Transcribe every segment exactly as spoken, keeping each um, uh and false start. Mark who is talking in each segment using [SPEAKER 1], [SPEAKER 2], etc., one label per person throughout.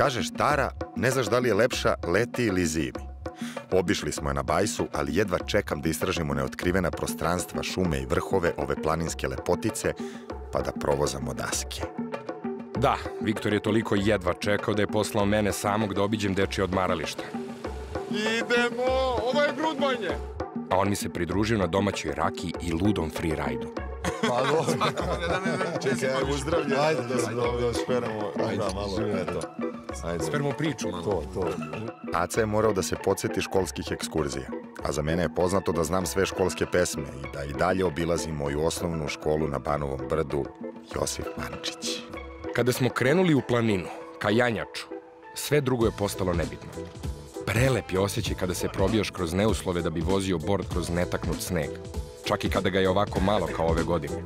[SPEAKER 1] kažeš Tara, ne znaš da li je lepša leti ili zimi. Obišli smo je na Bajsu, ali jedva čekam da istražimo neotkrivena prostranstva, šume i vrhove ove planinske lepotice, pa da provozamo daske.
[SPEAKER 2] Da, Viktor je toliko jedva čekao da je poslao mene samog da obiđem dečije odmarališta.
[SPEAKER 3] Idemo, ovo je grudvanje.
[SPEAKER 2] A on mi se pridružio na domaćoj rakiji i ludom freerajdu.
[SPEAKER 4] Pa dobro. Čekaj, uzdravlje. Ajde da šperamo. Ajde, malo, eto.
[SPEAKER 2] Spermo priču malo.
[SPEAKER 4] To, to.
[SPEAKER 1] Aca je morao da se podsjeti školskih ekskurzija, a za mene je poznato da znam sve školske pesme i da i dalje obilazim moju osnovnu školu na Banovom brdu, Josif Mančić.
[SPEAKER 2] Kada smo krenuli u planinu, ka Janjaču, sve drugo je postalo nebitno. Prelep je osjećaj kada se probijaš kroz neuslove da bi vozio bord kroz netaknut sneg, čak i kada ga je ovako malo kao ove godine.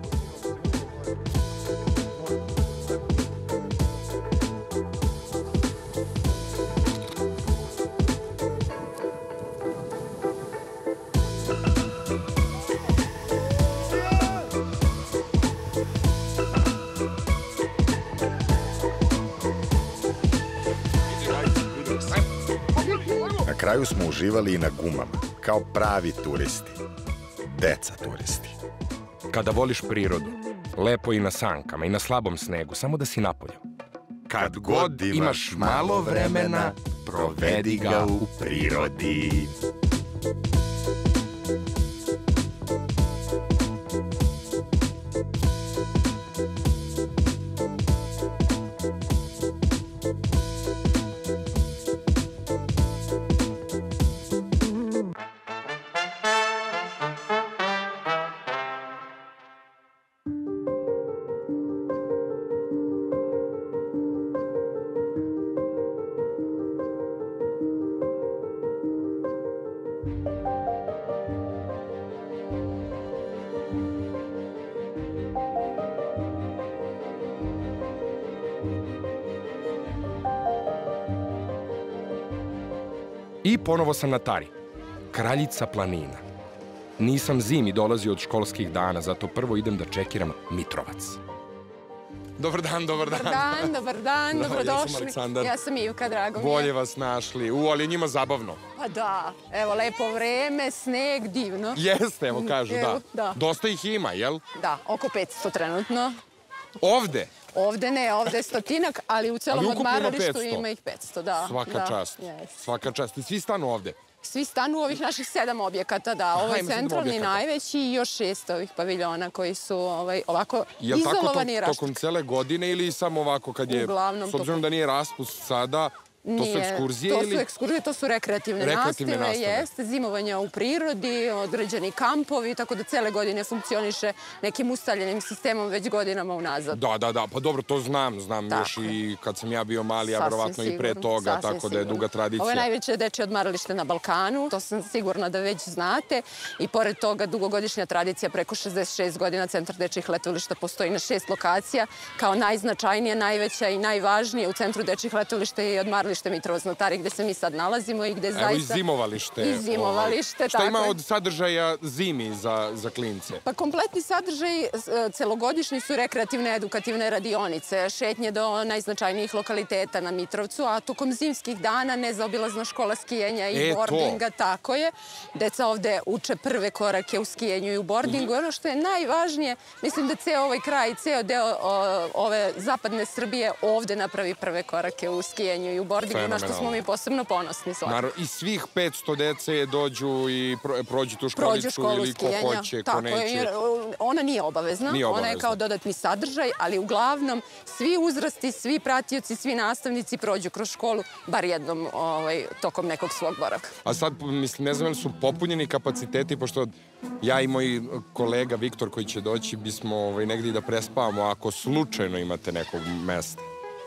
[SPEAKER 1] Na kraju smo uživali i na gumama, kao pravi turisti. Deca turisti.
[SPEAKER 2] Kada voliš prirodu, lepo i na sankama i na slabom snegu, samo da si napolju. Kad god imaš malo vremena, provedi ga u prirodi. I ponovo sam na Tari, kraljica planina. Nisam zimi dolazio od školskih dana, zato prvo idem da čekiram Mitrovac. Dobar dan, dobar dan.
[SPEAKER 5] Dobar dan, dobar dan, dobrodošli.
[SPEAKER 2] Ja sam Aleksandar.
[SPEAKER 5] Ja sam Ivka, drago mi je.
[SPEAKER 2] Bolje vas našli. U, ali je njima zabavno.
[SPEAKER 5] Pa da, evo, lepo vreme, sneg, divno.
[SPEAKER 2] Jeste, evo kažu, da.
[SPEAKER 5] Da.
[SPEAKER 2] Dosta ih ima, jel?
[SPEAKER 5] Da, oko petsto trenutno.
[SPEAKER 2] Ovde?
[SPEAKER 5] Ovde ne, ovde je stotinak, ali u celom odmaralištu ima ih petsto, da.
[SPEAKER 2] Svaka čast, svaka čast. I svi stanu ovde?
[SPEAKER 5] Svi stanu u ovih naših sedam objekata, da. Ovo je centralni najveći i još šest ovih paviljona koji su ovako izolovani i raštrkani.
[SPEAKER 2] Je li tako tokom cele godine ili samo ovako kad je, s obzirom da nije raspust sada, to su ekskurzije ili?
[SPEAKER 5] To su ekskurzije, to su rekreativne nastave, jeste, zimovanja u prirodi, određeni kampovi, tako da cele godine funkcioniše nekim ustaljenim sistemom već godinama unazad.
[SPEAKER 2] Da, da, da, pa dobro, to znam, znam još i kad sam ja bio mali, a verovatno i pre toga, tako da je duga tradicija.
[SPEAKER 5] Ovo je najveće dečije odmaralište na Balkanu, to sam sigurna da već znate, i pored toga dugogodišnja tradicija, preko šezdeset šest godina, Centar dečijih letovališta postoji na šest lokacija, kao najznačajnija, najveća i najvažnija u Centru dečijih letovališta je odmaralište Mitrovac na Tari, gde se mi sad nalazimo i gde zaista...
[SPEAKER 2] Evo i zimovalište.
[SPEAKER 5] I zimovalište, tako je.
[SPEAKER 2] Šta ima od sadržaja zimi za klince?
[SPEAKER 5] Pa kompletni sadržaj celogodišnji su rekreativne, edukativne radionice, šetnje do najznačajnijih lokaliteta na Mitrovcu, a tokom zimskih dana nezaobilazna škola skijenja i bordinga, tako je. Deca ovde uče prve korake u skijenju i u bordingu. Ono što je najvažnije, mislim da ceo ovaj kraj, ceo deo ove zapadne Srbije ovde napravi prve korake u skijenju i u bordingu, na što smo mi posebno ponosni.
[SPEAKER 2] I svih petsto dece dođu i prođu tu školicu ili ko hoće, ko neće.
[SPEAKER 5] Ona nije obavezna, ona je kao dodatni sadržaj, ali uglavnom svi uzrasti, svi pratioci, svi nastavnici prođu kroz školu bar jednom tokom nekog svog boravka.
[SPEAKER 2] A sad, mislim, ne znam li su popunjeni kapaciteti, pošto ja i moj kolega Viktor koji će doći, bismo negdje i da prespavamo ako slučajno imate nekog mesta.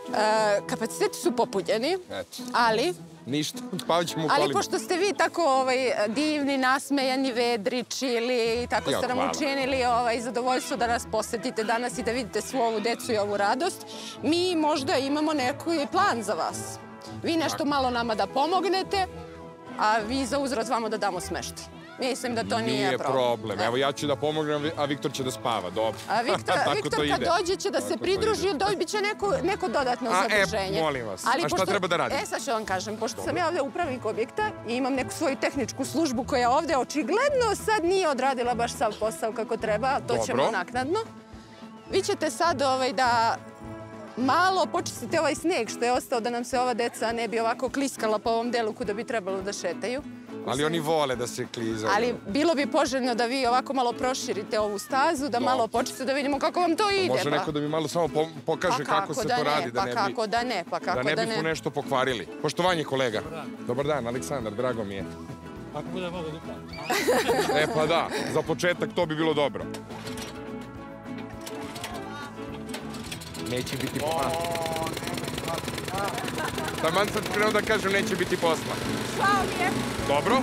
[SPEAKER 5] Kapaciteti su popunjeni, ali...
[SPEAKER 2] Ništa, spavat ćemo u kolima.
[SPEAKER 5] Ali pošto ste vi tako divni, nasmejani, vedri, čili i tako ste nam učinili zadovoljstvo da nas posetite danas i da vidite svu ovu decu i ovu radost, mi možda imamo neki plan za vas. Vi nešto malo nama da pomognete, a vi za uzvrat vama da damo smeštaj. Mislim da to nije
[SPEAKER 2] Nije
[SPEAKER 5] problem.
[SPEAKER 2] problem. Evo ja ću da pomognem, a Viktor će da spava. Dobro.
[SPEAKER 5] A Viktor kad dođe će da se pridruži, dobit će neko dodatno zaduženje.
[SPEAKER 2] A, e, molim vas. A šta treba da radim?
[SPEAKER 5] E, sad ću vam kažem, pošto sam ja ovde upravnik objekta i imam neku svoju tehničku službu koja ovde očigledno sad nije odradila baš sav posao kako treba, to ćemo naknadno. Vi ćete sad da malo počistite ovaj sneg što je ostao da nam se ova deca ne bi ovako kliskala po ovom delu kuda bi trebalo da šetaju.
[SPEAKER 2] Ali oni vole da se klizaju.
[SPEAKER 5] Ali bilo bi poželjno da vi ovako malo proširite ovu stazu, da malo počistite da vidimo kako vam to ide.
[SPEAKER 2] Može neko da mi malo samo pokaže kako se to radi.
[SPEAKER 5] Pa kako da ne, pa kako da ne.
[SPEAKER 2] Da ne bismo nešto pokvarili. Poštovanje kolega. Dobar dan, Aleksandar, drago mi je.
[SPEAKER 6] Ako bude mogu da upravim.
[SPEAKER 2] E pa da, za početak to bi bilo dobro. Neće biti posla. Taman sam krenuo da kažem neće biti posla.
[SPEAKER 5] Žao mi je.
[SPEAKER 2] Dobro.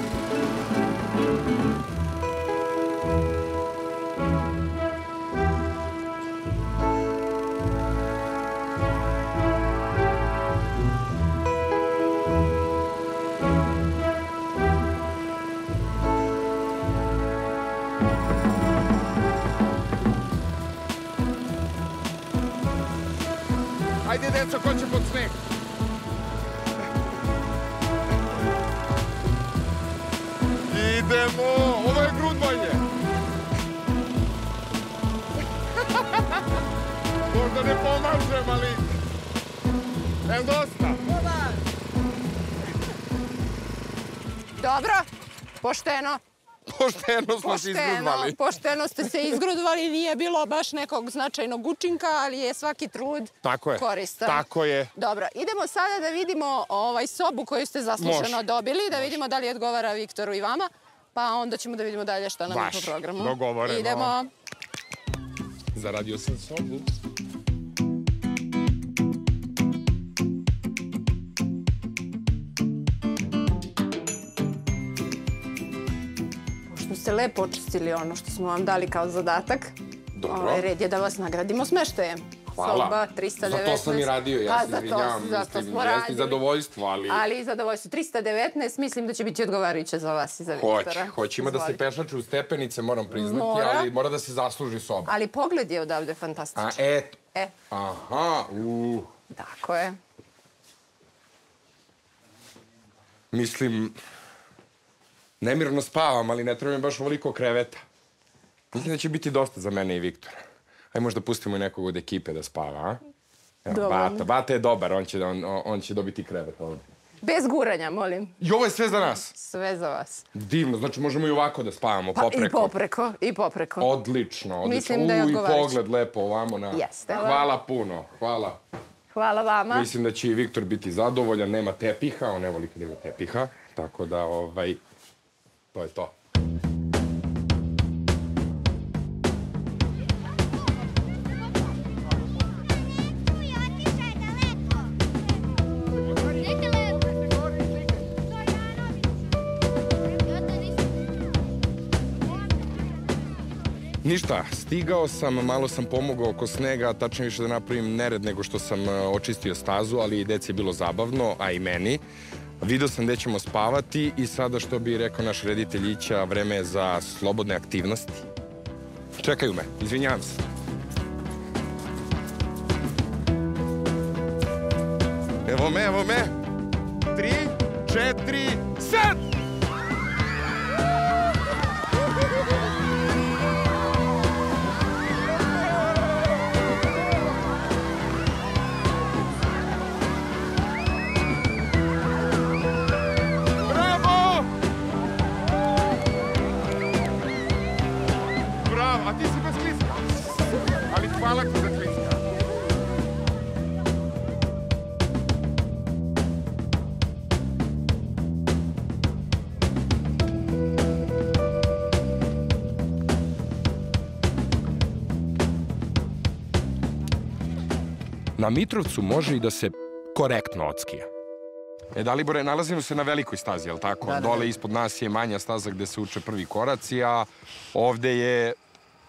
[SPEAKER 2] Ajde, deco, ko će pod sneg?
[SPEAKER 3] Idemo! Ovo je grudvanje! Možda ne pomažem, ali... Evo dosta!
[SPEAKER 5] Dobro, pošteno.
[SPEAKER 2] Pošteno smo se izgrudvali.
[SPEAKER 5] Pošteno ste se izgrudvali, nije bilo baš nekog značajnog učinka, ali je svaki trud koristan.
[SPEAKER 2] Tako je.
[SPEAKER 5] Dobro, idemo sada da vidimo sobu koju ste zasluženo dobili, da vidimo da li odgovara Viktoru i vama, pa onda ćemo da vidimo dalje šta nam je po programu.
[SPEAKER 2] Baš, dogovoreno.
[SPEAKER 5] Idemo.
[SPEAKER 2] Zaradio sam sobu.
[SPEAKER 5] Ste lepo očistili ono što smo vam dali kao zadatak.
[SPEAKER 2] Dobro.
[SPEAKER 5] Red je da vas nagradimo smeštajem.
[SPEAKER 2] Hvala.
[SPEAKER 5] Soba trista devetnaest.
[SPEAKER 2] Za to sam i radio, ja se izvinjavam.
[SPEAKER 5] Zato smo radili.
[SPEAKER 2] Jeste zadovoljstvo, ali...
[SPEAKER 5] Ali i zadovoljstvo. trista devetnaest mislim da će biti odgovarajuće za vas i za Viktora.
[SPEAKER 2] Hoće, hoće. Ima da se pešače u stepenice, moram priznati, ali mora da se zasluži soba.
[SPEAKER 5] Ali pogled je odavde fantastičan.
[SPEAKER 2] A, eto.
[SPEAKER 5] E.
[SPEAKER 2] Aha, uuu.
[SPEAKER 5] Tako je.
[SPEAKER 2] Mislim... Nemirno spavam, ali ne treba mi baš ovoliko kreveta. Mislim da će biti dosta za mene i Viktora. Ajde možda pustimo i nekog od ekipe da spava, a? Evo, Bata. Bata je dobar, on će dobiti krevet ovdje.
[SPEAKER 5] Bez guranja, molim.
[SPEAKER 2] I ovo je sve za nas?
[SPEAKER 5] Sve za vas.
[SPEAKER 2] Divno, znači možemo i ovako da spavamo, popreko.
[SPEAKER 5] Pa i popreko, i popreko.
[SPEAKER 2] Odlično, odlično.
[SPEAKER 5] Mislim da je odgovarajuće.
[SPEAKER 2] I pogled lepo ovamo na...
[SPEAKER 5] Jeste.
[SPEAKER 2] Hvala puno, hvala.
[SPEAKER 5] Hvala vama.
[SPEAKER 2] Mislim da će i Viktor biti zadovoljan, nema tepiha, on ne voli kad ima tepiha, tako da, ovaj... To je to. Ništa, stigao sam, malo sam pomogao oko snega, tačnije više da napravim nered nego što sam očistio stazu, ali i deci je bilo zabavno, a i meni. Video sam gde ćemo spavati i sada, što bi rekao naš reditelj Ića, vreme je za slobodne aktivnosti. Čekaju me, izvinjavam se. Evo me, evo me. Tri, četiri, sad!
[SPEAKER 3] Hvala ti za kliska.
[SPEAKER 2] Na Mitrovcu može i da se korektno odskija. E, Dalibore, nalazimo se na velikoj stazi, je li tako? Dole ispod nas je manja staza gde se uče prvi koraci, a ovde je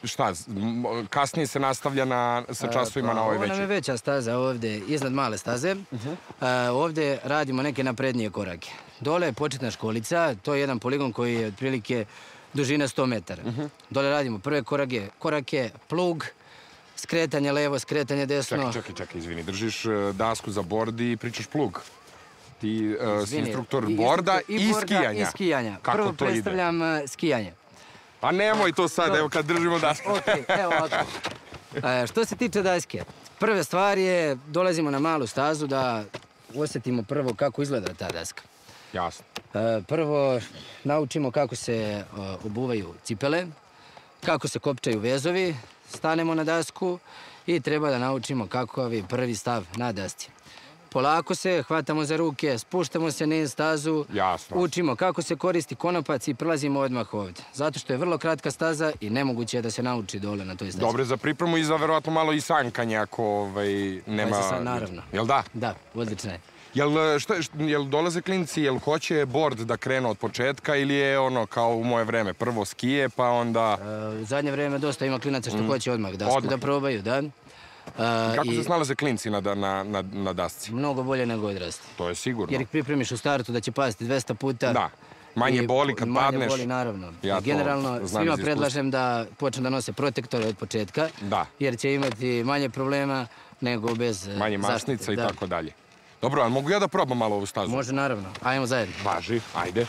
[SPEAKER 2] šta, kasnije se nastavlja sa časovima na ovoj veći?
[SPEAKER 7] Ovo nam je veća staza ovde, iznad male staze. Ovde radimo neke naprednije korake. Dole je početna školica, to je jedan poligon koji je otprilike dužina sto metara. Dole radimo prve korake, korake, plug, skretanje levo, skretanje desno.
[SPEAKER 2] Čekaj, čekaj, čekaj, izvini, držiš dasku za bord i pričaš plug. Ti si instruktor borda i skijanja.
[SPEAKER 7] I skijanja. Prvo predstavljam skijanje.
[SPEAKER 2] Pa nemoj to sad, evo kad držimo dasku.
[SPEAKER 7] Okej, evo ovako. Što se tiče daske, prva stvar je, dolazimo na malu stazu da osjetimo prvo kako izgleda ta daska.
[SPEAKER 2] Jasno.
[SPEAKER 7] Prvo naučimo kako se obuvaju cipele, kako se kopčaju vezovi, stanemo na dasku i treba da naučimo kakav je prvi stav na dasci. Polako se, hvatamo za ruke, spuštamo se niz stazu, učimo kako se koristi konopac i prelazimo odmah ovdje. Zato što je vrlo kratka staza i nemoguće je da se nauči dole na toj stazi.
[SPEAKER 2] Dobre za pripremu i za verovatno malo i sankanje ako nema...
[SPEAKER 7] Naravno.
[SPEAKER 2] Jel da?
[SPEAKER 7] Da, odlično je.
[SPEAKER 2] Jel dolaze klinci, jel hoće bord da krenu od početka ili je ono kao u moje vreme, prvo skije pa onda...
[SPEAKER 7] U zadnje vreme dosta ima klinaca što hoće odmah dasku da probaju, da.
[SPEAKER 2] Kako se snalaze klinci na dasci?
[SPEAKER 7] Mnogo bolje nego odrasti.
[SPEAKER 2] To je sigurno.
[SPEAKER 7] Jer ih pripremiš u startu da će pasti dvesta puta.
[SPEAKER 2] Da, manje boli kad padneš.
[SPEAKER 7] Manje boli, naravno. Generalno, svima predlažem da počnu da nose protektore od početka.
[SPEAKER 2] Da.
[SPEAKER 7] Jer će imati manje problema nego bez zaštite.
[SPEAKER 2] Manje masnica i tako dalje. Dobro, ali mogu ja da probam malo ovu stazu?
[SPEAKER 7] Može, naravno. Ajmo zajedno.
[SPEAKER 2] Važi, ajde.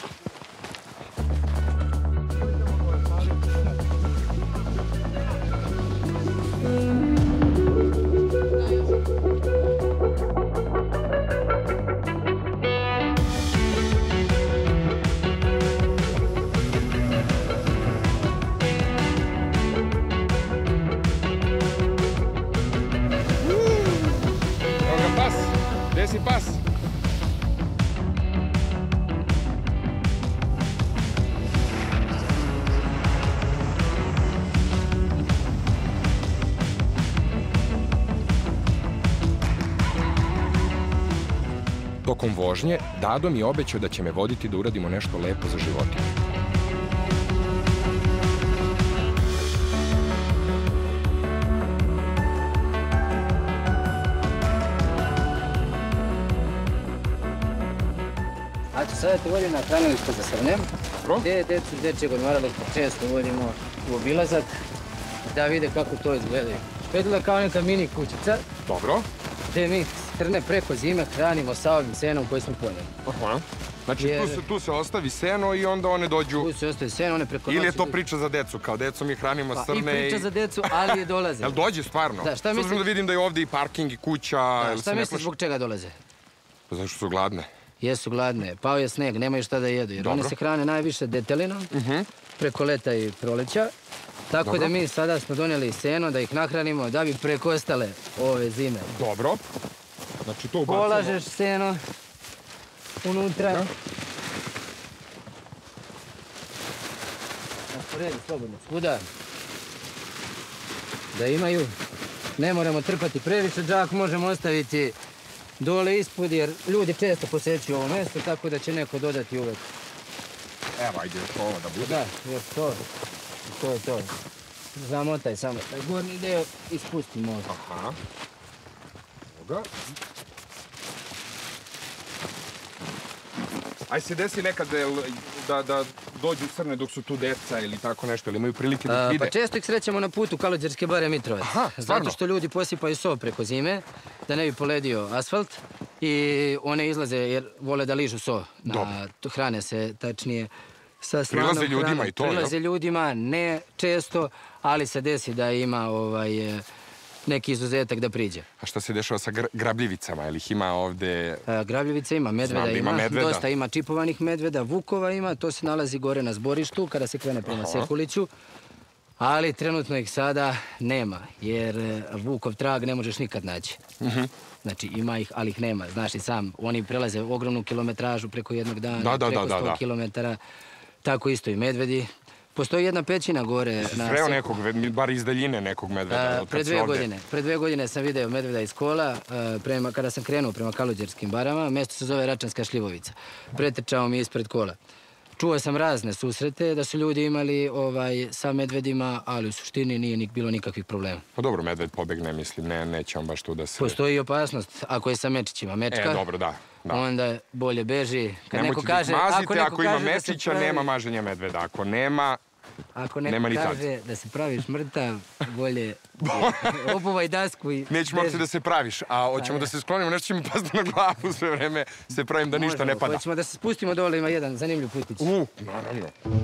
[SPEAKER 2] Gde si pas? Tokom vožnje, Dado mi je obećao da će me voditi da uradimo nešto lepo za životinje.
[SPEAKER 7] Sada te vodim na hranilište za srne, gde decu iz dečjeg odmarališta često vodimo u obilazak da vide kako to izgledaju. Izgleda kao neka mini kućica.
[SPEAKER 2] Dobro.
[SPEAKER 7] Gde mi srne preko zime hranimo sa ovim senom koji smo poneli.
[SPEAKER 2] Aha. Znači tu se ostavi seno i onda one dođu...
[SPEAKER 7] Tu se ostavi seno, one preko noći...
[SPEAKER 2] Ili je to priča za decu, kao decu mi hranimo srne i...
[SPEAKER 7] Pa i priča za decu, ali je dolaze.
[SPEAKER 2] Jel dođe stvarno?
[SPEAKER 7] Da, šta misliš...
[SPEAKER 2] S obzirom da vidim da je ovdje i parking i kuća...
[SPEAKER 7] Šta misliš zbog čega dolaze?
[SPEAKER 2] Pa zašto su gladne?
[SPEAKER 7] Jesu gladne, pao je sneg, nemaju šta da jedu, jer one se hrane najviše detelinom, preko leta i proleća. Tako da mi sada smo donijeli seno da ih nahranimo da bi prekostale ove zime.
[SPEAKER 2] Dobro. Znači to ubacimo.
[SPEAKER 7] Polažeš seno unutra. Rasporedi slobodno svuda. Da imaju. Ne moramo trpati previše, džak možemo ostaviti dole ispod, jer ljudi često posećuju ovo mjesto, tako da će neko dodati uvek.
[SPEAKER 2] Evo, ajde, još ovo da bude.
[SPEAKER 7] Da, još to. To je to. Zamotaj samo taj gornji deo i spusti možda.
[SPEAKER 2] Aha. Evo ga. Aj se desi nekad da dođu srne dok su tu deca ili tako nešto, ili imaju prilike da vide?
[SPEAKER 7] Pa često ih srećemo na putu Kalođerske bare Mitrovac.
[SPEAKER 2] Aha, stvarno?
[SPEAKER 7] Zato što ljudi posipaju so preko zime, da ne bi poledio asfalt i one izlaze jer vole da ližu so. Hrane se tačnije sa slanom hranom.
[SPEAKER 2] Prilaze ljudima i to, jel?
[SPEAKER 7] Prilaze ljudima, ne često, ali se desi da ima neki izuzetak da priđe.
[SPEAKER 2] A šta se dešava sa grabljivicama? Je li ih ima ovde...
[SPEAKER 7] Grabljivica ima, medveda ima, dosta ima čipovanih medveda, vukova ima, to se nalazi gore na zborištu kada se krene prema Sekuliću, ali trenutno ih sada nema, jer vukov trag ne možeš nikad naći. Znači ima ih, ali ih nema, znaš i sam, oni prelaze ogromnu kilometražu preko jednog dana, preko sto kilometara, tako isto i medvedi. Postoji jedna pećina gore...
[SPEAKER 2] Sreo nekog, bar iz daljine nekog medveda?
[SPEAKER 7] Pre dve godine. Pre dve godine sam video medveda iz kola, kada sam krenuo prema Kalođerskim barama, mjesto se zove Račanska šljivovica. Pretrčao mi ispred kola. čuo sam razne susrete da su ljudi imali sa medvedima, ali u suštini nije bilo nikakvih problema.
[SPEAKER 2] Pa dobro, medved pobegne, mislim, neće on baš tu da se...
[SPEAKER 7] Postoji i opasnost, ako je sa mečićima mečka.
[SPEAKER 2] E, dobro, da.
[SPEAKER 7] Onda bolje beži.
[SPEAKER 2] Nemojte da ih mazite, ako ima mečića, nema maženja medveda. Ako nema, nema ni tad.
[SPEAKER 7] Ako neko kaže da se praviš mrtav, bolje obuvaj dasku i beži.
[SPEAKER 2] Nećemo uopće da se praviš, a hoćemo da se sklonimo, nešto će mi pasti na glavu sve vreme, se pravim da ništa ne pada.
[SPEAKER 7] Hoćemo da se spustimo dole, ima jedan zanimljiv putić.
[SPEAKER 2] U, naravno.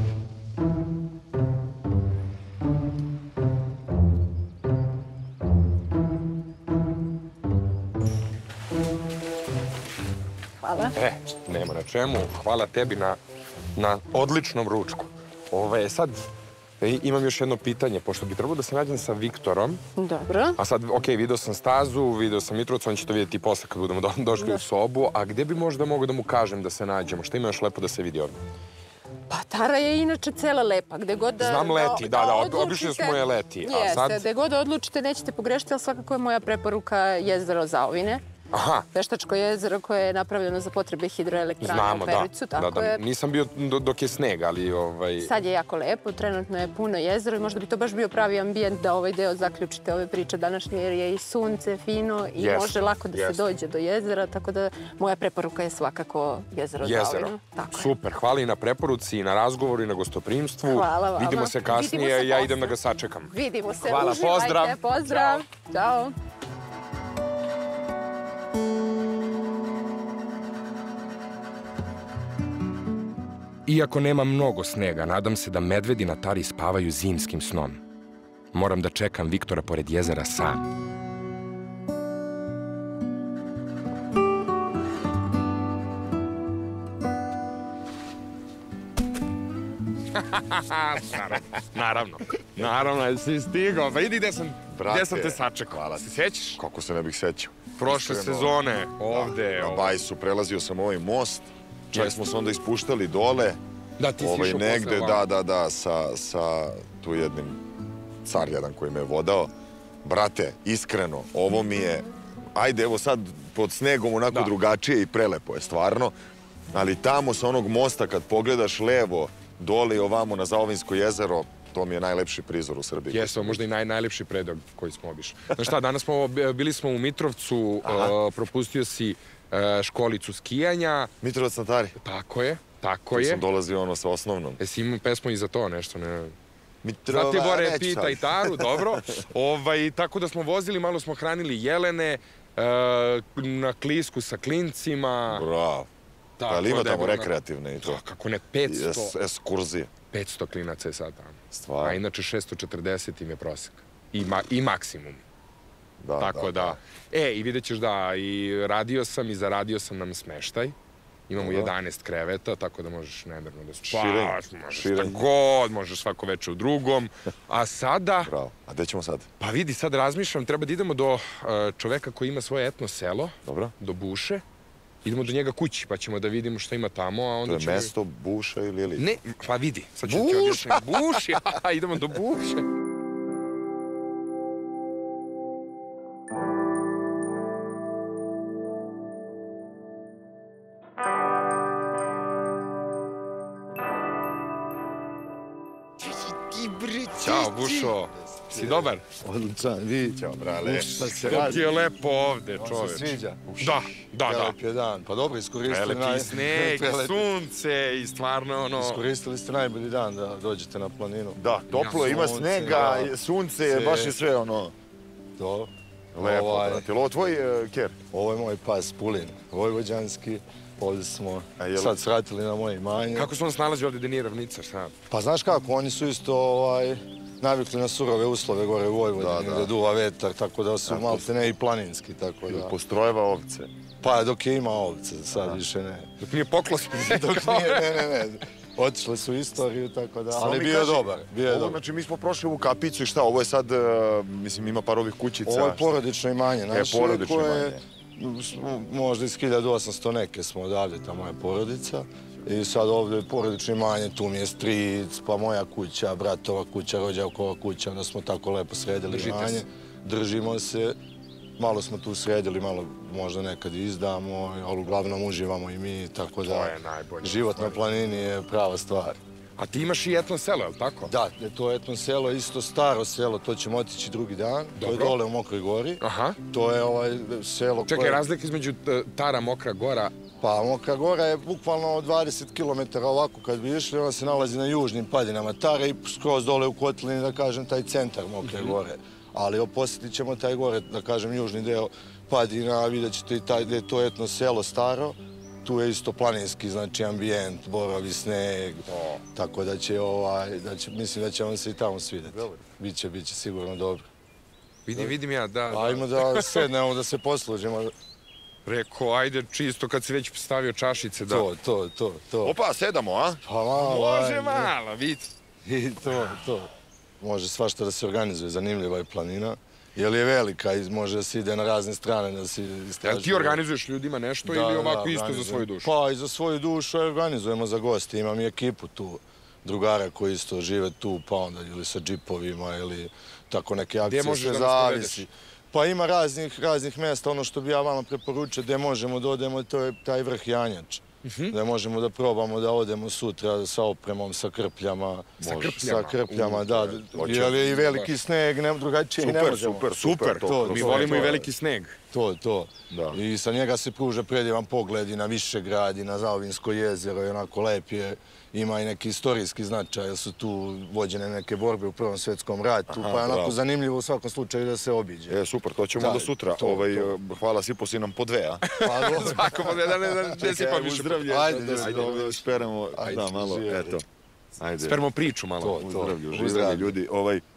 [SPEAKER 5] Hvala.
[SPEAKER 2] E, nema na čemu. Hvala tebi na odličnom ručku. Ove, sad, imam još jedno pitanje, pošto bi trebalo da se nađem sa Viktorom.
[SPEAKER 5] Dobro.
[SPEAKER 2] A sad, okej, video sam Stazu, video sam Mitrovicu, on će to vidjeti posle kad budemo došli u sobu. A gde bi možda mogo da mu kažem da se nađemo? Šta ima još lepo da se vidi ovdje?
[SPEAKER 5] Pa Tara je inače cela lepa, gde god da...
[SPEAKER 2] Znam leti, da, da, obično smo je leti.
[SPEAKER 5] Jeste, gde god da odlučite nećete pogrešiti, ali svakako je moja preporuka jezero Zaovine.
[SPEAKER 2] Aha.
[SPEAKER 5] Veštačko jezero koje je napravljeno za potrebe hidroelektrane u Perućcu.
[SPEAKER 2] Znamo, da, da. Nisam bio dok je sneg, ali...
[SPEAKER 5] Sad je jako lepo, trenutno je puno jezero i možda bi to baš bio pravi ambijent da ovaj deo zaključite ove priče današnje, jer je i sunce fino i može lako da se dođe do jezera, tako da moja preporuka je svakako jezero Zaovina.
[SPEAKER 2] Super, hvala i na preporuci, i na razgovoru, i na gostoprimstvu.
[SPEAKER 5] Hvala vama.
[SPEAKER 2] Vidimo se kasnije, ja idem da ga sačekam.
[SPEAKER 5] Vidimo se, uživajte, pozdrav. Ćao.
[SPEAKER 2] Iako nema mnogo snega, nadam se da medvedi na Tari spavaju zimskim snom. Moram da čekam Viktora pored jezera sam. Naravno, naravno, jesi stigao. Pa idi gde sam te sačekao.
[SPEAKER 4] Hvala.
[SPEAKER 2] Se sjećaš?
[SPEAKER 4] Kako se ne bih sećao.
[SPEAKER 2] Prošle sezone, ovde.
[SPEAKER 4] Na Bajsu prelazio sam ovaj most. Čak smo se onda ispuštali dole.
[SPEAKER 2] Da, ti si išao
[SPEAKER 4] negde, da, da, da, sa tu jednim car jedan koji me je vodao. Brate, iskreno, ovo mi je, ajde, evo sad pod snegom onako drugačije i prelepo je, stvarno. Ali tamo sa onog mosta kad pogledaš levo, dole i ovamo na Zaovinsko jezero, to mi je najlepši prizor u Srbiji.
[SPEAKER 2] Jesu, možda i najlepši predog koji smo obišli. Znaš šta, danas smo, bili smo u Mitrovcu, propustio si školicu skijanja.
[SPEAKER 4] Mitrovac na Tari.
[SPEAKER 2] Tako je, tako je.
[SPEAKER 4] Tu sam dolazio ono sa osnovnom.
[SPEAKER 2] Jesi imao pesmu i za to nešto, ne?
[SPEAKER 4] Mitrova,
[SPEAKER 2] Znate, Bore, pita i Taru, dobro. Tako da smo vozili, malo smo hranili jelene, na klisku sa klincima.
[SPEAKER 4] Bravo. Ali ima tamo rekreativne i to.
[SPEAKER 2] Kako ne, petsto.
[SPEAKER 4] Eskurzije.
[SPEAKER 2] petsto klinaca je sad tamo.
[SPEAKER 4] Stvarno.
[SPEAKER 2] A inače šesto četrdeset im je prosek. I maksimum.
[SPEAKER 4] Da,
[SPEAKER 2] tako da. E, i vidjet ćeš da, i radio sam i zaradio sam nam smeštaj. Imamo jedanaest kreveta, tako da možeš nemerno da spavaš, možeš šta god, možeš svako veče u drugom. A sada...
[SPEAKER 4] Bravo. A gde ćemo sad?
[SPEAKER 2] Pa vidi, sad razmišljam, treba da idemo do čoveka koji ima svoje etno selo.
[SPEAKER 4] Dobro.
[SPEAKER 2] Do Buše. Idemo do njega kući, pa ćemo da vidimo šta ima tamo, a onda ćemo...
[SPEAKER 4] To je mesto Buša ili je li?
[SPEAKER 2] Ne, pa vidi. Buš! Buš, ja, idemo do Buše. Ćao, Bušo. Si dobar?
[SPEAKER 8] Odličan, vi.
[SPEAKER 4] Ćao, brale.
[SPEAKER 2] Što ti je lepo ovde, čoveč.
[SPEAKER 8] On se sviđa?
[SPEAKER 2] Da, da, da.
[SPEAKER 8] Prelep je dan. Pa dobro, iskoristili...
[SPEAKER 2] Prelepi sneg, sunce i stvarno ono...
[SPEAKER 8] Iskoristili ste najbolji dan da dođete na planinu.
[SPEAKER 4] Da, toplo, ima snega, sunce, baš je sve ono...
[SPEAKER 8] To.
[SPEAKER 4] Lepo, brate. Ovo tvoj ker?
[SPEAKER 8] Ovo je moj pas Pulin, vojvođanski. Ovdje smo sad svratili na moje imanje.
[SPEAKER 2] Kako su nas nalazi ovdje da nije ravnica, šta?
[SPEAKER 8] Pa znaš kako, oni su isto navikli na surove uslove gore u Vojvodini, da duva vetar, tako da su malte ne i planinski, tako da...
[SPEAKER 4] Postrojeva ovce?
[SPEAKER 8] Pa dok je ima ovce, sad više ne.
[SPEAKER 2] Dok nije poklos?
[SPEAKER 8] Dok nije, ne, ne, ne. Otišle su istoriju, tako da, ali bio je dobar.
[SPEAKER 4] Znači, mi smo prošli u kapicu i šta, ovo je sad, mislim, ima par ovih kućica.
[SPEAKER 8] Ovo je porodično imanje naše, koje možda iz hiljadu osamsto neke smo odavde, ta moja porodica. I sad ovdje je porodično imanje, tu mi je stric, pa moja kuća, bratova kuća, rođakova kuća, onda smo tako lepo sredili imanje. Držimo se malo smo tu sredili, malo možda nekad izdamo, ali uglavnom uživamo i mi, tako da život na planini je prava stvar.
[SPEAKER 2] A ti imaš i etno selo, je li tako?
[SPEAKER 8] Da, to etno selo je isto staro selo, to ćemo otići drugi dan. To je dole u Mokroj gori. To je ovaj selo koje...
[SPEAKER 2] Čekaj, razlika između Tara, Mokra Gora...
[SPEAKER 8] Pa, Mokra Gora je bukvalno dvadeset kilometara ovako kad bi išli, ona se nalazi na južnim padinama Tare i skroz dole u kotlini, da kažem, taj centar Mokre Gore. Ali posjetit ćemo taj gore, da kažem, južni deo padina, vidjet ćete i taj gde je to etno selo staro. Tu je isto planinski, znači, ambijent, borovi, sneg, tako da će, mislim da će vam se i tamo svidjeti. Biće, biće sigurno dobro.
[SPEAKER 2] Vidim, vidim ja, da.
[SPEAKER 8] Ajmo da sednemo, da se poslužimo.
[SPEAKER 2] Reko, ajde čisto kad si već stavio čašice, da...
[SPEAKER 8] To, to, to, to.
[SPEAKER 4] Opa, sedamo, a?
[SPEAKER 8] Pa malo,
[SPEAKER 2] može malo, vidi.
[SPEAKER 8] I to, to. Može svašta da se organizuje, zanimljiva je planina. Jer je velika i može da se ide na razne strane da se istražuje.
[SPEAKER 2] Jel ti organizuješ ljudima nešto ili ovako isto za svoju dušu?
[SPEAKER 8] Pa i za svoju dušu organizujemo za goste. Imam i ekipu tu, drugara koji isto žive tu, pa onda ili sa džipovima ili tako neke akcije.
[SPEAKER 2] Gdje možeš da nas povedeš?
[SPEAKER 8] Pa ima raznih mjesta, ono što bi ja vama preporučio gdje možemo da odemo, to je taj vrh Janjač. Da možemo da probamo da odemo sutra sa opremom, sa krpljama.
[SPEAKER 2] Sa
[SPEAKER 8] krpljama, da. Jer je i veliki sneg, drugačije ne možemo.
[SPEAKER 2] Super, super, super. Mi volimo i veliki sneg.
[SPEAKER 8] To, to. I sa njega se pruža predivan pogled i na Višegrad i na Zaovinsko jezero i onako lep je. Ima i neki istorijski značaj, jer su tu vođene neke borbe u Prvom svjetskom ratu, pa je onako zanimljivo u svakom slučaju da se obiđe.
[SPEAKER 4] E, super, to ćemo do sutra. Hvala, sipo si nam po dve, a?
[SPEAKER 2] Svako po dve, da si pa više.
[SPEAKER 4] Ajde, da speremo, da, malo, eto.
[SPEAKER 2] Speremo priču malo.
[SPEAKER 4] Uzdravlju, uzdravlju ljudi.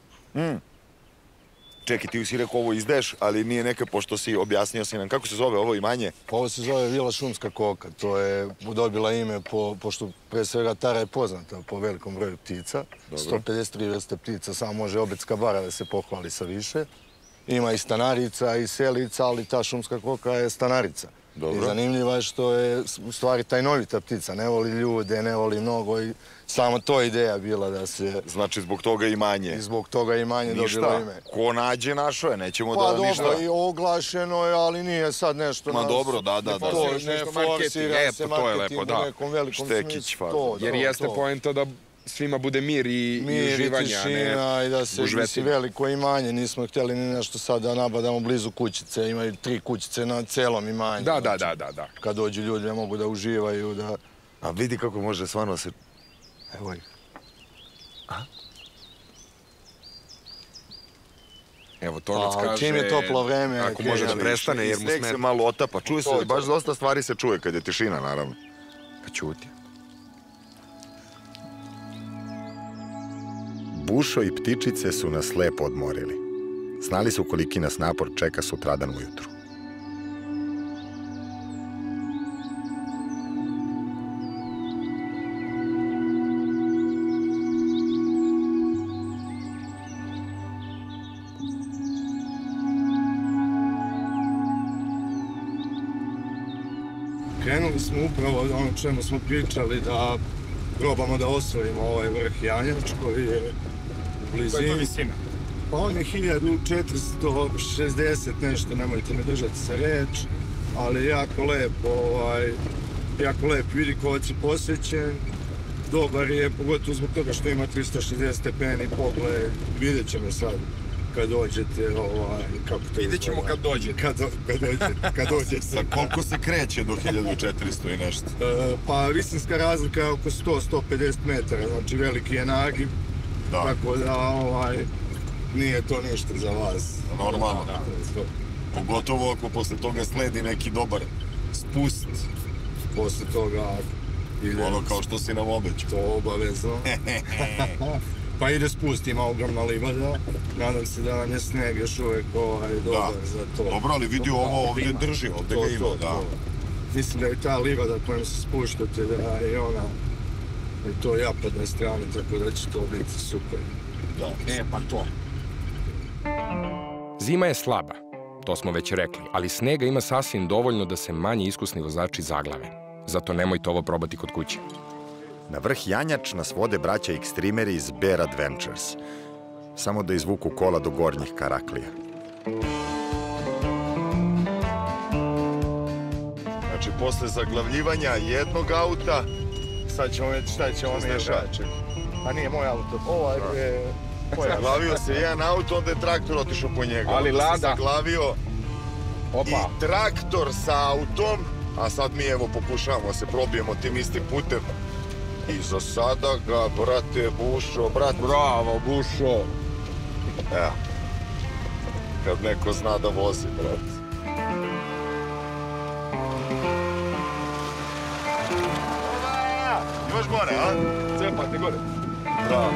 [SPEAKER 4] Čekaj, ti si rekao ovo izdeš, ali nije neka, pošto si objasnio si nam. Kako se zove ovo imanje?
[SPEAKER 8] Ovo se zove Vila Šumska koka. To je dobila ime, pošto pre svega Tara je poznata po velikom broju ptica. sto pedeset tri vrste ptica, samo može Obedska bara da se pohvali sa više. Ima i stanarica i selica, ali ta šumska koka je stanarica. I zanimljiva je što je u stvari tajnovita ptica. Ne voli ljude, ne voli mnogo i samo to je ideja bila da se...
[SPEAKER 4] Znači zbog toga imanje.
[SPEAKER 8] I zbog toga imanje dobilo ime.
[SPEAKER 4] Ništa, ko nađe našo je, nećemo da ništa...
[SPEAKER 8] Pa dobro, i oglašeno je, ali nije sad nešto...
[SPEAKER 4] Ma dobro, da, da, da.
[SPEAKER 8] To ne forsira se marketing u nekom velikom smislu.
[SPEAKER 2] Jer jeste poenta da svima bude mir i uživanja.
[SPEAKER 8] Mir i tišina i da se visi veliko imanje. Nismo htjeli ni nešto sad da nabadamo blizu kućice. Imaju tri kućice na celom imanju.
[SPEAKER 2] Da, da, da, da.
[SPEAKER 8] Kad dođu ljudi ne mogu da uživaju, da...
[SPEAKER 4] A vidi kako može stvarno se...
[SPEAKER 8] Evo ih.
[SPEAKER 2] Evo, Tonac kaže...
[SPEAKER 8] Čim je toplo vreme...
[SPEAKER 2] Ako može da prestane, jer mu smeta.
[SPEAKER 4] Sneg se malo otapa. Čuje se, baš dosta stvari se čuje kad je tišina, naravno.
[SPEAKER 2] Pa ćuti.
[SPEAKER 1] Bušo i ptičice su nas lepo odmorili. Znali su koliki nas napor čeka sutradan ujutru.
[SPEAKER 8] Krenuli smo upravo od ono čemu smo pričali, da probamo da osvojimo ovaj vrh Janjač koji je u blizini.
[SPEAKER 2] Koja je to visina?
[SPEAKER 8] Pa on je hiljadu četiristo šezdeset nešto, nemojte me držati sa reč, ali jako lepo, jako lep Vidikovac je posvećen. Dobar je, pogotovo zbog toga što ima tristo šezdeset stepeni pogled, vidjet ćemo sad kad dođete, kako to izgleda.
[SPEAKER 2] Vidjet ćemo kad dođete.
[SPEAKER 8] Kad dođete, kad dođete.
[SPEAKER 4] Sa koliko se kreće do hiljadu četiristo i nešto?
[SPEAKER 8] Pa visinska razlika je oko sto do sto pedeset metara, znači veliki je nagib, tako da nije to ništa za vas.
[SPEAKER 4] Normalno. Pogotovo ako posle toga sledi neki dobar spust.
[SPEAKER 8] Posle toga...
[SPEAKER 4] Ono kao što si nam obećao.
[SPEAKER 8] To obavezno. Pa ide spust, ima ogromna livada. Nadam se da nam je sneg još uvek dobar za to.
[SPEAKER 4] Dobro, ali vidi ovo ovdje drži, ovdje ga ima, da.
[SPEAKER 8] Mislim da je ta livada kojom se spuštate, da je ona i to japadne strane, tako da će to biti super.
[SPEAKER 2] E, pa to. Zima je slaba, to smo već rekli, ali snega ima sasvim dovoljno da se manje iskusni vozači zaglave. Zato nemojte ovo probati kod kuće.
[SPEAKER 1] Na vrh Janjač nas vode braća ekstrimeri iz Bear Adventures. Samo da izvuku kola do gornjih Karaklija.
[SPEAKER 4] posle zaglavljivanja jednog auta, sad ćemo vidjeti šta ćemo miješati.
[SPEAKER 8] A nije moj auto, ovaj je...
[SPEAKER 4] Zaglavio se jedan auto, onda je traktor otišao po njega.
[SPEAKER 2] Ali
[SPEAKER 4] Onda se
[SPEAKER 2] Lada...
[SPEAKER 4] zaglavio
[SPEAKER 2] Opa.
[SPEAKER 4] i traktor sa autom, a sad mi evo pokušavamo se probijemo tim istim putem. I za sada ga, brate, Bušo, brate...
[SPEAKER 2] Bravo, Bušo!
[SPEAKER 4] Evo. Kad neko zna da vozi, brate. Još gore, a?
[SPEAKER 2] Cepate gore.
[SPEAKER 4] Bravo.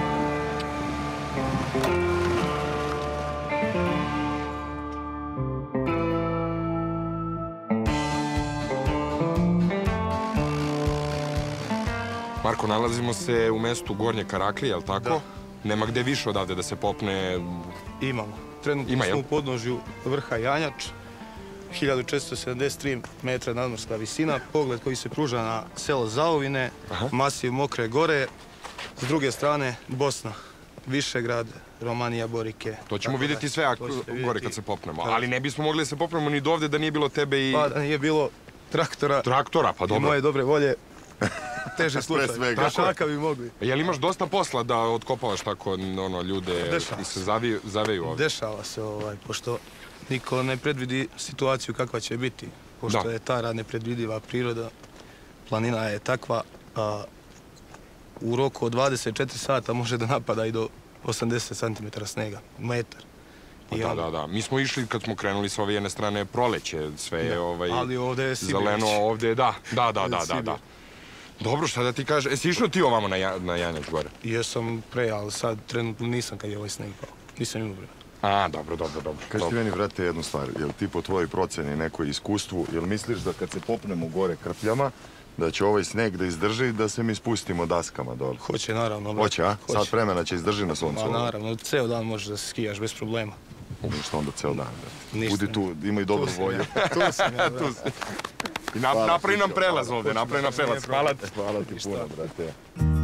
[SPEAKER 2] Marko, nalazimo se u mestu Gornje Karaklije, je li tako?
[SPEAKER 6] Da.
[SPEAKER 2] Nema gde više odavde da se popne...
[SPEAKER 6] Imamo. Trenutno
[SPEAKER 2] Ima,
[SPEAKER 6] smo
[SPEAKER 2] jel?
[SPEAKER 6] u podnožju vrha Janjač, hiljadu četiristo sedamdeset tri metra nadmorska visina, pogled koji se pruža na selo Zaovine,
[SPEAKER 2] Aha.
[SPEAKER 6] masiv Mokre gore, s druge strane Bosna, Višegrad, Romanija, Borike.
[SPEAKER 2] To ćemo
[SPEAKER 6] Tako
[SPEAKER 2] vidjeti
[SPEAKER 6] da,
[SPEAKER 2] sve ako,
[SPEAKER 6] to ćete
[SPEAKER 2] gore
[SPEAKER 6] vidjeti.
[SPEAKER 2] kad se popnemo.
[SPEAKER 6] Da.
[SPEAKER 2] Ali ne bismo mogli da se popnemo ni dovde da nije bilo tebe i...
[SPEAKER 6] Pa da nije bilo traktora
[SPEAKER 2] Traktora, pa
[SPEAKER 6] i
[SPEAKER 2] dobro.
[SPEAKER 6] moje dobre volje, teže
[SPEAKER 4] Pre
[SPEAKER 6] slučaj.
[SPEAKER 4] svega.
[SPEAKER 6] Trašaka bi mogli.
[SPEAKER 2] Jel imaš dosta posla da otkopavaš tako ono, ljude
[SPEAKER 6] Dešava
[SPEAKER 2] i se
[SPEAKER 6] se.
[SPEAKER 2] zavi, zaveju ovde?
[SPEAKER 6] Dešava se, ovaj, pošto niko ne predvidi situaciju kakva će biti. Pošto
[SPEAKER 2] Da.
[SPEAKER 6] je ta nepredvidiva priroda, planina je takva, a u roku od dvadeset četiri sata može da napada i do osamdeset centimetara snega, metar.
[SPEAKER 2] Pa
[SPEAKER 6] I
[SPEAKER 2] da,
[SPEAKER 6] onda-
[SPEAKER 2] da, da. Mi smo išli kad smo krenuli s ove jedne strane proleće, sve je ovaj...
[SPEAKER 6] ali ovde je Sibir
[SPEAKER 2] zeleno,
[SPEAKER 6] već.
[SPEAKER 2] ovde je, da, da, da,
[SPEAKER 6] Ovde
[SPEAKER 2] da,
[SPEAKER 6] je
[SPEAKER 2] da,
[SPEAKER 6] Sibir.
[SPEAKER 2] da. Dobro, šta da ti kažeš? Jesi išao ti ovamo na, ja, na Janjač gore?
[SPEAKER 6] Jesam pre, ali sad trenutno nisam kad je ovaj sneg pao. Nisam imao vremena.
[SPEAKER 2] A, dobro, dobro, dobro.
[SPEAKER 4] Kaži ti
[SPEAKER 2] dobro.
[SPEAKER 4] meni, vrate, jednu stvar. Jel ti po tvojoj proceni, nekoj iskustvu, jel misliš da kad se popnemo gore krpljama, da će ovaj sneg da izdrži i da se mi spustimo daskama dole?
[SPEAKER 6] Hoće, naravno. brate.
[SPEAKER 4] Hoće, a? Sad vremena će izdrži na suncu.
[SPEAKER 6] Ma naravno, ceo dan možeš da se skijaš bez problema.
[SPEAKER 4] Što onda ceo dan, brate?
[SPEAKER 6] Ništa.
[SPEAKER 4] Budi tu, imaj dobru
[SPEAKER 6] Tu sam
[SPEAKER 4] volju.
[SPEAKER 6] ja. Tu sam ja, brate.
[SPEAKER 2] I nap,
[SPEAKER 4] Hvala
[SPEAKER 2] napravi
[SPEAKER 4] ti,
[SPEAKER 2] nam
[SPEAKER 4] hvala.
[SPEAKER 2] prelaz ovde, napravi nam prelaz. Hvala ti.
[SPEAKER 4] Hvala ti puno, brate.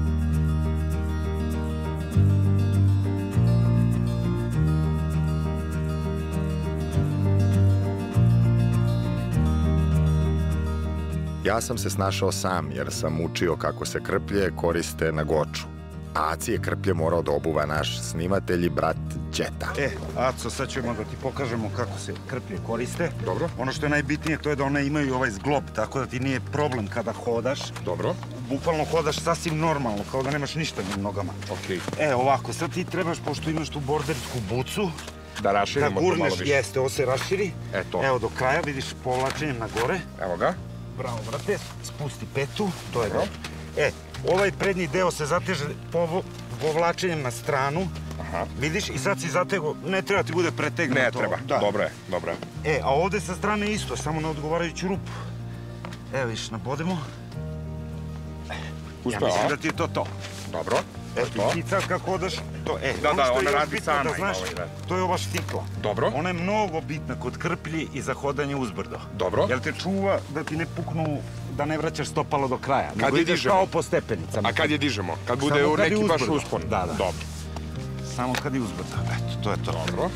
[SPEAKER 1] Ja sam se snašao sam jer sam učio kako se krplje koriste na Goču. A Aci je krplje morao da obuva naš snimatelj i brat Đeta.
[SPEAKER 9] E, Aco, sad ćemo da ti pokažemo kako se krplje koriste.
[SPEAKER 2] Dobro.
[SPEAKER 9] Ono što je najbitnije to je da one imaju ovaj zglob, tako da ti nije problem kada hodaš.
[SPEAKER 2] Dobro.
[SPEAKER 9] Bukvalno hodaš sasvim normalno, kao da nemaš ništa na nogama.
[SPEAKER 2] Okej.
[SPEAKER 9] E, ovako, sad ti trebaš, pošto imaš tu bordersku bucu,
[SPEAKER 2] Da
[SPEAKER 9] da
[SPEAKER 2] raširimo to malo
[SPEAKER 9] gurneš,
[SPEAKER 2] više.
[SPEAKER 9] jeste, ovo se raširi.
[SPEAKER 2] E, to.
[SPEAKER 9] Evo, do kraja, vidiš, povlačenjem na gore.
[SPEAKER 2] Evo ga.
[SPEAKER 9] Bravo, brate, spusti petu, to je dobro. E, ovaj prednji deo se zateže povo- povlačenjem na stranu.
[SPEAKER 2] Aha.
[SPEAKER 9] Vidiš, i sad si zatego, ne treba ti bude pretegnuto.
[SPEAKER 2] Ne treba.
[SPEAKER 9] Da.
[SPEAKER 2] Dobro je, dobro je.
[SPEAKER 9] E, a ovde sa strane isto, samo na odgovarajuću rupu. Evo, viš, nabodemo. Ja
[SPEAKER 2] Uspeo,
[SPEAKER 9] mislim
[SPEAKER 2] a?
[SPEAKER 9] da ti je to to.
[SPEAKER 2] Dobro.
[SPEAKER 9] E,
[SPEAKER 2] to?
[SPEAKER 9] i ti sad kad hodaš, to, e,
[SPEAKER 2] Da,
[SPEAKER 9] ono
[SPEAKER 2] da,
[SPEAKER 9] što je
[SPEAKER 2] ona
[SPEAKER 9] još
[SPEAKER 2] radi
[SPEAKER 9] bitno
[SPEAKER 2] sama,
[SPEAKER 9] da
[SPEAKER 2] ima
[SPEAKER 9] znaš,
[SPEAKER 2] ovaj, da.
[SPEAKER 9] to je ova štikla.
[SPEAKER 2] Dobro.
[SPEAKER 9] Ona je mnogo bitna kod krplji i za hodanje uzbrdo.
[SPEAKER 2] Dobro.
[SPEAKER 9] Jel te čuva da ti ne puknu, da ne vraćaš stopalo do kraja.
[SPEAKER 2] Kad
[SPEAKER 9] nego
[SPEAKER 2] je
[SPEAKER 9] ideš
[SPEAKER 2] dižemo?
[SPEAKER 9] kao po stepenicama.
[SPEAKER 2] A kad je dižemo? Kad bude
[SPEAKER 9] Samo
[SPEAKER 2] u
[SPEAKER 9] kad je
[SPEAKER 2] neki baš
[SPEAKER 9] uzbrdo.
[SPEAKER 2] uspon?
[SPEAKER 9] Da, da.
[SPEAKER 2] Dobro.
[SPEAKER 9] Samo kad je uzbrdo. Eto, to je to.
[SPEAKER 2] Dobro.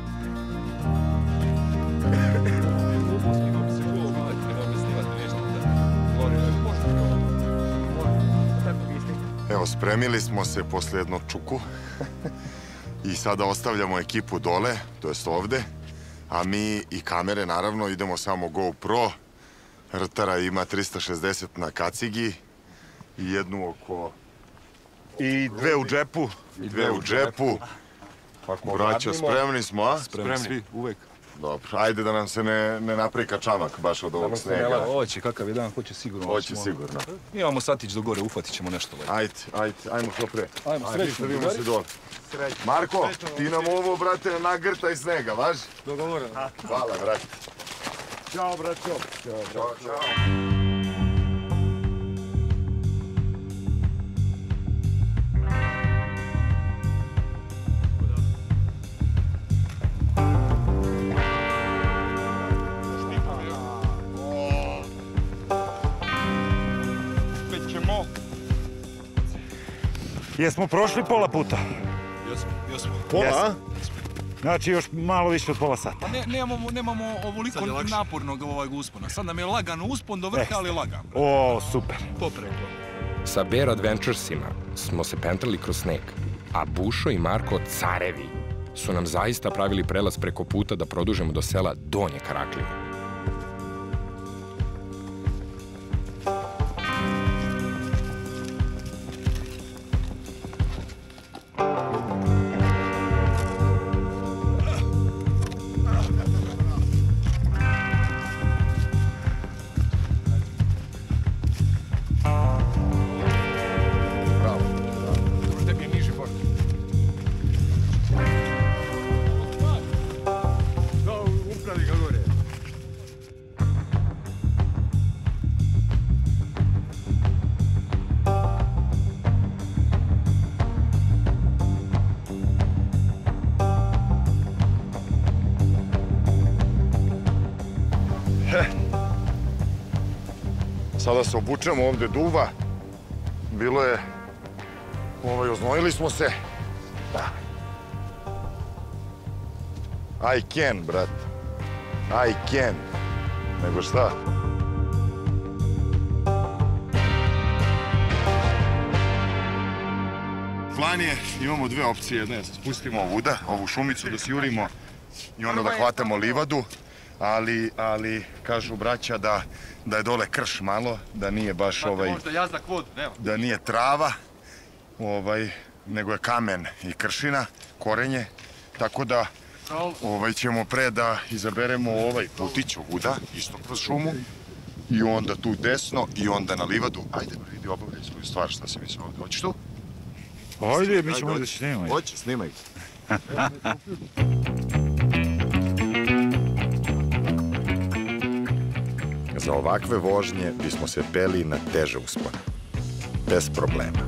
[SPEAKER 4] Evo, spremili smo se posle jednog čuku i sada ostavljamo ekipu dole, to jest ovde, a mi i kamere, naravno, idemo samo GoPro. Rtara ima trista šezdeset na kacigi i jednu oko...
[SPEAKER 9] I dve u džepu.
[SPEAKER 4] I dve u džepu. Braćo, spremni smo, a?
[SPEAKER 6] Spremni svi, uvek.
[SPEAKER 4] Dobro, ajde da nam se ne, ne naprika čamak baš od ovog snega.
[SPEAKER 10] Hoće, kakav je dan, hoće sigurno.
[SPEAKER 4] Hoće
[SPEAKER 10] ćemo-
[SPEAKER 4] sigurno.
[SPEAKER 10] Imamo satić do gore, ufatit ćemo nešto. Lepo.
[SPEAKER 4] Ajde, ajde, ajmo što pre.
[SPEAKER 10] Ajmo,
[SPEAKER 4] Ajde,
[SPEAKER 10] srećno,
[SPEAKER 4] vidimo se dole. Marko, ti nam ovo, brate, nagrtaj snega, važi?
[SPEAKER 6] Dogovoreno.
[SPEAKER 4] Hvala, brate.
[SPEAKER 9] Ćao, braćo.
[SPEAKER 4] Ćao, čao.
[SPEAKER 2] Već ćemo.
[SPEAKER 9] Jesmo prošli pola puta.
[SPEAKER 10] Jesmo, jesmo.
[SPEAKER 4] Pola, a?
[SPEAKER 9] Znači još malo više od pola sata.
[SPEAKER 10] Pa nemamo ovoliko napornog uspona. Sad nam je lagan uspon do vrha, ali lagan.
[SPEAKER 9] O, super.
[SPEAKER 10] Popreko.
[SPEAKER 2] Sa Bear Adventuresima smo se pentrali kroz sneg, a Bušo i Marko, carevi, su nam zaista pravili prelaz preko puta da produžemo do sela Donje Karaklije.
[SPEAKER 4] Sada se obučemo, ovde duva. Bilo je... Ovaj, oznojili smo se. Da. I can, brat. I can. Nego šta? Plan je, imamo dve opcije. Jedna je da spustimo ovuda, ovu šumicu, da sjurimo i onda da hvatamo livadu. Ali, ali, kažu braća da, da je dole krš malo, da nije baš ovaj...
[SPEAKER 10] Možda jazdak vodu, nema.
[SPEAKER 4] Da nije trava, ovaj, nego je kamen i kršina, korenje. Tako da, ovaj, ćemo pre da izaberemo ovaj putić ovuda, isto kroz šumu. I onda tu desno i onda na livadu. Ajde, vidi, obavljaj svoju stvar, šta si mislio ovdje. Hoćeš tu?
[SPEAKER 9] Ajde, mi ćemo da snimaj.
[SPEAKER 4] Hoće, snimaj. Za ovakve vožnje bismo se peli na teže uspone. Bez problema.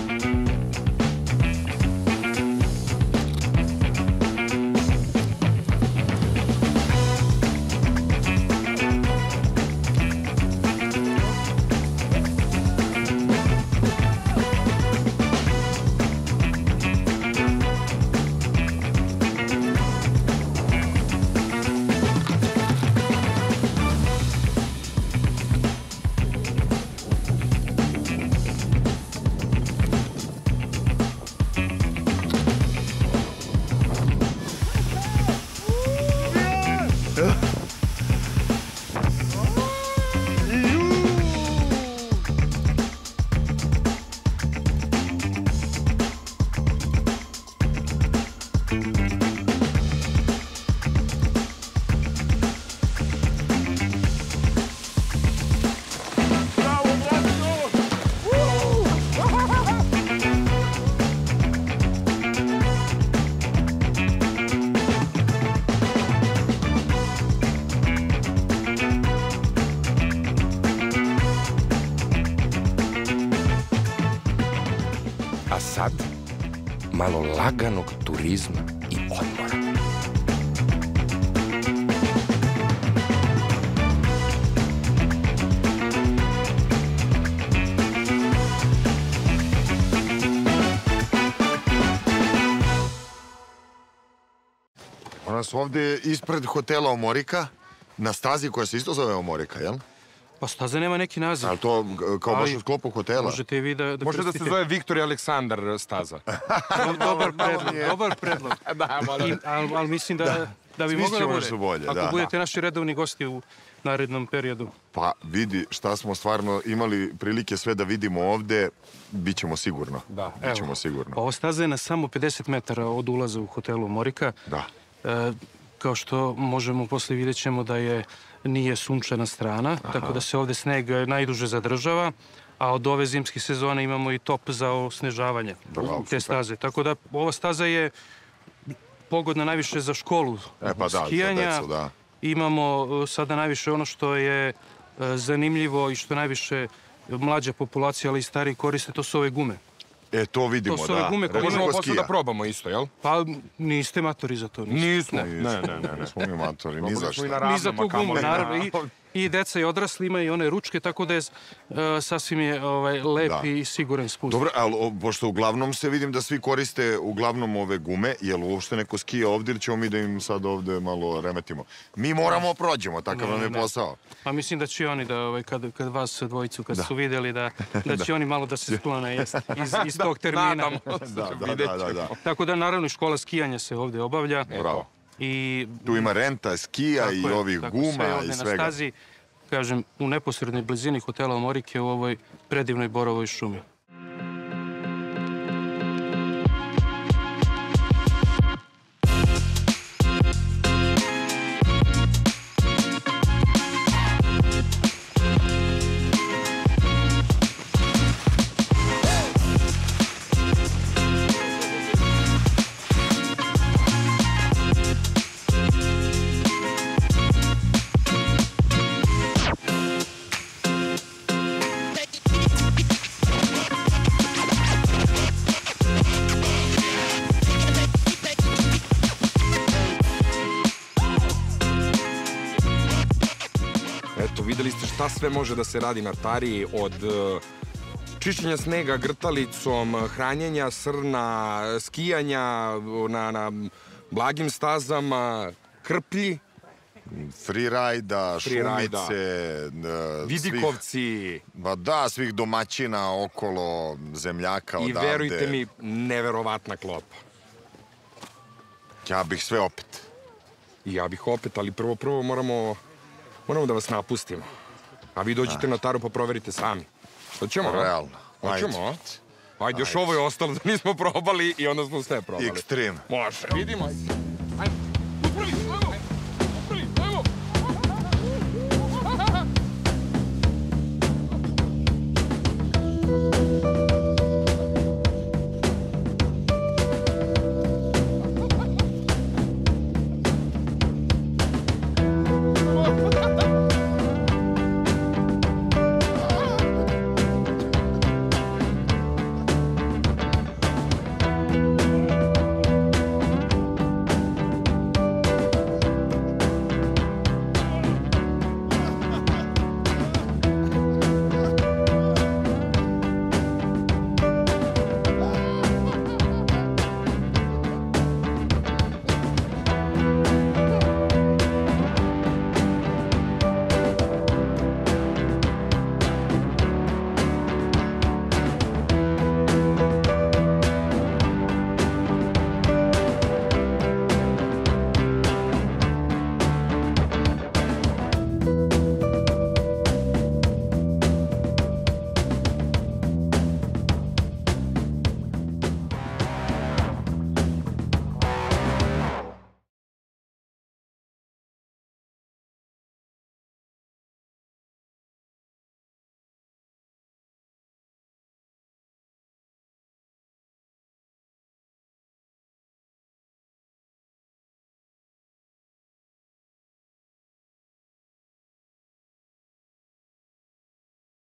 [SPEAKER 2] A sad, malo laganog turizma i odmora.
[SPEAKER 4] Ona su ovde ispred hotela Omorika, na stazi koja se isto zove Omorika, jel?
[SPEAKER 6] Pa staza nema neki naziv.
[SPEAKER 4] Ali to kao baš u sklopu hotela?
[SPEAKER 6] Možete i vi da krstite.
[SPEAKER 2] Može da se zove Viktor i Aleksandar staza.
[SPEAKER 6] Dobar predlog, dobar predlog. Ali mislim da bi moglo da bude. Ako budete naši redovni gosti u narednom periodu.
[SPEAKER 4] Pa vidi šta smo stvarno imali prilike sve da vidimo ovde, bit ćemo sigurno.
[SPEAKER 6] Da.
[SPEAKER 4] Bit ćemo sigurno.
[SPEAKER 6] Ova staza je na samo pedeset metara od ulaza u hotelu Omorika.
[SPEAKER 4] Da.
[SPEAKER 6] Kao što možemo, posle vidjet ćemo da je nije sunčana strana, tako da se ovde sneg najduže zadržava, a od ove zimske sezone imamo i top za osnežavanje te staze. Tako da ova staza je pogodna najviše za školu skijanja. Imamo sada najviše ono što je zanimljivo i što najviše mlađa populacija, ali i stariji koriste, to su ove gume.
[SPEAKER 4] E, to vidimo, da.
[SPEAKER 6] To su ove gume koje
[SPEAKER 2] možemo posle da probamo isto, jel?
[SPEAKER 6] Pa niste matori za to.
[SPEAKER 2] Nismo.
[SPEAKER 4] Ne, ne, ne. Nismo mi matori, ni za što.
[SPEAKER 6] Ni za tu gumu, naravno. I deca i odrasli imaju i one ručke, tako da je sasvim je lep i siguran spust.
[SPEAKER 4] Dobro, ali pošto uglavnom se vidim da svi koriste uglavnom ove gume, je li uopšte neko skija ovdje ili ćemo mi da im sad ovdje malo remetimo? Mi moramo prođemo, takav nam je posao.
[SPEAKER 6] Pa mislim da će oni da, kad vas dvojicu, kad su vidjeli, da će oni malo da se sklone iz tog termina.
[SPEAKER 4] Da, da, da.
[SPEAKER 6] Tako da, naravno, škola skijanja se ovdje obavlja.
[SPEAKER 4] Bravo. Tu ima renta, skija i ovih guma i svega.
[SPEAKER 6] Na stazi, kažem, u neposrednoj blizini hotela Omorike u ovoj predivnoj borovoj šumi.
[SPEAKER 2] Videli ste šta sve može da se radi na Tari, od čišćenja snega grtalicom, hranjenja srna, skijanja na blagim stazama, krplji.
[SPEAKER 4] Freeride-a, šumice,
[SPEAKER 2] vidikovci.
[SPEAKER 4] Ba da, svih domaćina okolo, zemljaka odavde.
[SPEAKER 2] I verujte mi, neverovatna klopa.
[SPEAKER 4] Ja bih sve opet.
[SPEAKER 2] I ja bih opet, ali prvo prvo moramo... Moramo da vas napustimo. A vi dođete na Taru pa proverite sami. Hoćemo?
[SPEAKER 4] Realno.
[SPEAKER 2] Hoćemo? Ajde, još ovo je ostalo da nismo probali i onda smo sve probali.
[SPEAKER 4] Ekstrem.
[SPEAKER 2] Može. Vidimo. Ajde.